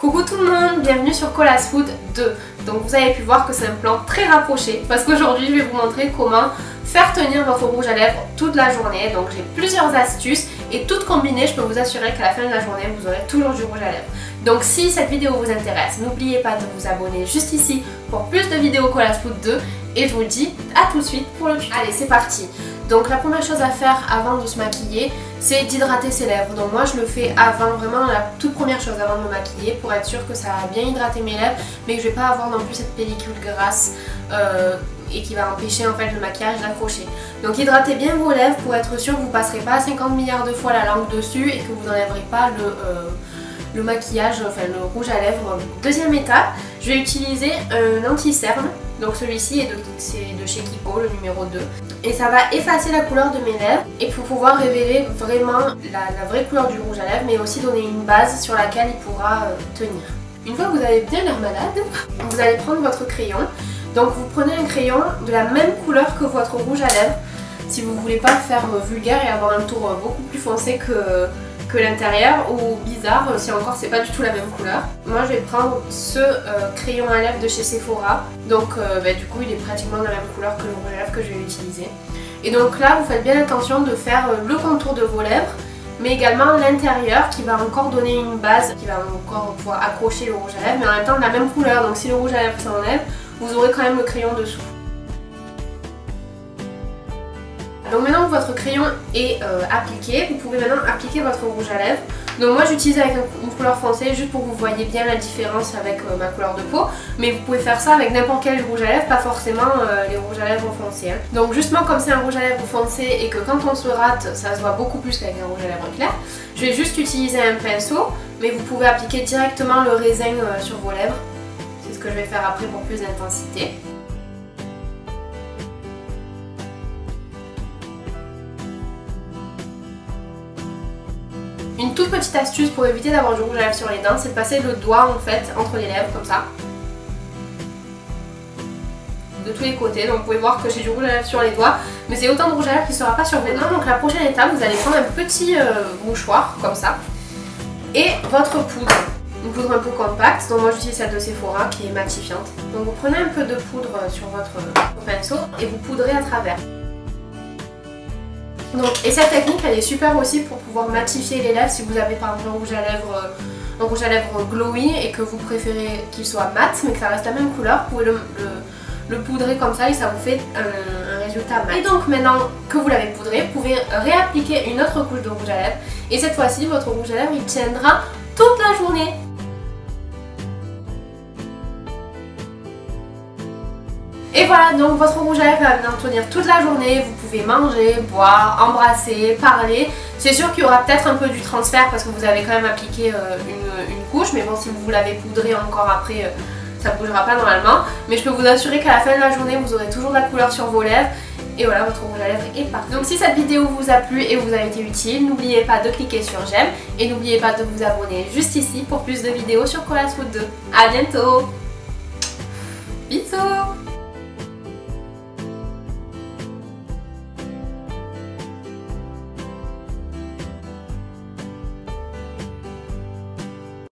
Coucou tout le monde, bienvenue sur Colas Food 2. Donc vous avez pu voir que c'est un plan très rapproché parce qu'aujourd'hui je vais vous montrer comment faire tenir votre rouge à lèvres toute la journée. Donc j'ai plusieurs astuces et toutes combinées, je peux vous assurer qu'à la fin de la journée vous aurez toujours du rouge à lèvres. Donc si cette vidéo vous intéresse, n'oubliez pas de vous abonner juste ici pour plus de vidéos Colas Food 2 et je vous dis à tout de suite pour le tuto. Allez, c'est parti. Donc la première chose à faire avant de se maquiller, c'est d'hydrater ses lèvres. Donc moi je le fais avant, vraiment la toute première chose avant de me maquiller pour être sûr que ça a bien hydraté mes lèvres mais que je vais pas avoir non plus cette pellicule grasse et qui va empêcher en fait le maquillage d'accrocher. Donc hydratez bien vos lèvres pour être sûr que vous ne passerez pas 50 milliards de fois la langue dessus et que vous n'enlèverez pas le maquillage, enfin le rouge à lèvres. Deuxième étape, je vais utiliser un anti-cerne. Donc celui-ci c'est de chez Kiko, le numéro 2. Et ça va effacer la couleur de mes lèvres et pour pouvoir révéler vraiment la vraie couleur du rouge à lèvres, mais aussi donner une base sur laquelle il pourra tenir. Une fois que vous avez bien l'air malade, vous allez prendre votre crayon. Donc vous prenez un crayon de la même couleur que votre rouge à lèvres. Si vous ne voulez pas faire vulgaire et avoir un tour beaucoup plus foncé que l'intérieur ou bizarre, si encore c'est pas du tout la même couleur. Moi je vais prendre ce crayon à lèvres de chez Sephora, donc du coup il est pratiquement de la même couleur que le rouge à lèvres que je vais utiliser. Et donc là vous faites bien attention de faire le contour de vos lèvres, mais également l'intérieur qui va encore donner une base, qui va encore pouvoir accrocher le rouge à lèvres, mais en même temps de la même couleur, donc si le rouge à lèvres s'enlève, vous aurez quand même le crayon dessous. Donc maintenant que votre crayon est appliqué, vous pouvez maintenant appliquer votre rouge à lèvres. Donc moi j'utilise avec une couleur foncée juste pour que vous voyez bien la différence avec ma couleur de peau. Mais vous pouvez faire ça avec n'importe quel rouge à lèvres, pas forcément les rouges à lèvres foncés. Hein. Donc justement comme c'est un rouge à lèvres foncé et que quand on se rate ça se voit beaucoup plus qu'avec un rouge à lèvres clair, je vais juste utiliser un pinceau, mais vous pouvez appliquer directement le raisin sur vos lèvres. C'est ce que je vais faire après pour plus d'intensité. Une toute petite astuce pour éviter d'avoir du rouge à lèvres sur les dents, c'est de passer le doigt en fait entre les lèvres comme ça. De tous les côtés, donc vous pouvez voir que j'ai du rouge à lèvres sur les doigts, mais c'est autant de rouge à lèvres qui ne sera pas sur vos dents. Donc la prochaine étape, vous allez prendre un petit mouchoir comme ça et votre poudre. Une poudre un peu compacte, donc moi j'utilise celle de Sephora qui est matifiante. Donc vous prenez un peu de poudre sur votre pinceau et vous poudrez à travers. Donc, et cette technique elle est super aussi pour pouvoir matifier les lèvres si vous avez par exemple un rouge à lèvres glowy et que vous préférez qu'il soit mat mais que ça reste la même couleur, vous pouvez le poudrer comme ça et ça vous fait un résultat mat. Et donc maintenant que vous l'avez poudré, vous pouvez réappliquer une autre couche de rouge à lèvres et cette fois-ci votre rouge à lèvres il tiendra toute la journée. Et voilà, donc votre rouge à lèvres va bien tenir toute la journée, vous pouvez manger, boire, embrasser, parler. C'est sûr qu'il y aura peut-être un peu du transfert parce que vous avez quand même appliqué une couche, mais bon si vous l'avez poudré encore après, ça ne bougera pas normalement. Mais je peux vous assurer qu'à la fin de la journée, vous aurez toujours de la couleur sur vos lèvres. Et voilà, votre rouge à lèvres est parti. Donc si cette vidéo vous a plu et vous a été utile, n'oubliez pas de cliquer sur j'aime et n'oubliez pas de vous abonner juste ici pour plus de vidéos sur Colas Food 2. A bientôt. Bisous.